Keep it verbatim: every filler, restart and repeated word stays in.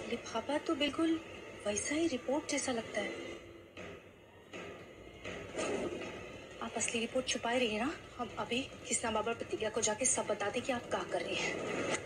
लिफाफा तो बिल्कुल वैसा ही रिपोर्ट जैसा लगता है। आप असली रिपोर्ट छुपाए रही है ना। अब अभी किसना बाबर प्रतिज्ञा को जाके सब बता दे कि आप क्या कर रही हैं।